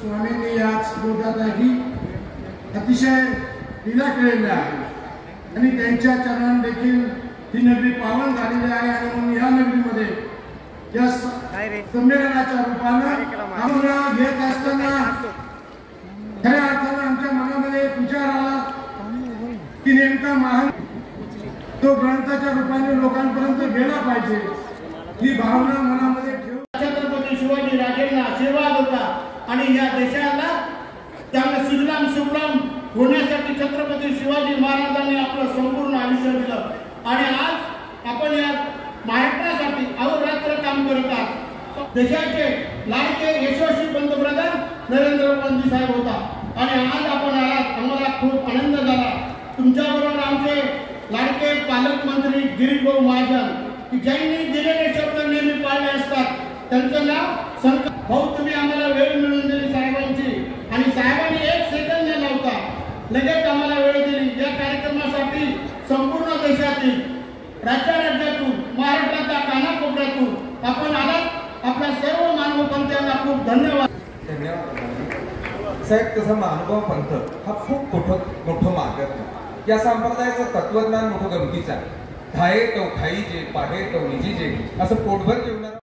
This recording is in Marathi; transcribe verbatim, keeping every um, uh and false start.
स्वामींनी या स्फोटातही अतिशय लीला केलेल्या आहे आणि त्यांच्या चरणात देखील ही नगरी पावन झालेली आहे आणि म्हणून या नगरीमध्ये या संमेलनाच्या रूपानं आपण घेत असताना खऱ्या अर्थानं आमच्या मनामध्ये विचार आला की नेमका महान तो ग्रंथाच्या रूपाने लोकांपर्यंत गेला पाहिजे ही भावना मनामध्ये ठेवून छत्रपती शिवाजी राजेंना आशीर्वाद होता आणि या देशाला त्यांना सुजलाम सुफलाम होण्यासाठी छत्रपती शिवाजी महाराजांनी आपलं संपूर्ण आयुष्य दिलं आणि आज आपण या महाराष्ट्रासाठी अहोरात्र काम करत आहात। देशाचे लाडके यशस्वी पंतप्रधान नरेंद्र मोदी साहेब होता आणि आज आपण आलात, आम्हाला खूप आनंद झाला। तुमच्याबरोबर आमचे लाडके पालकमंत्री गिरीश भाऊ महाजन की ज्यांनी दिलेले शब्द नेहमी पाळले असतात, त्यांचं नाव संत भाऊ। तुम्ही आम्हाला वेळ मिळवून दिली साहेबांची आणि साहेबांनी एक सेकंद न लावता लगेच आम्हाला वेळ दिली। या कार्यक्रमासाठी संपूर्ण देशातील राज्य राज्यातून महाराष्ट्राच्या कानाकोपऱ्यातून आपण आलात। आपल्या सर्व मानव पंथांना खूप धन्यवाद। धन्यवाद साहेब। तसा मानव पंथ हा खूप मोठं मोठं मार्ग या संप्रदायाचं तत्वज्ञान मोठं गमतीचं आहे। धाये तो खाई जे पाहे तो निजी जे असं पोटभर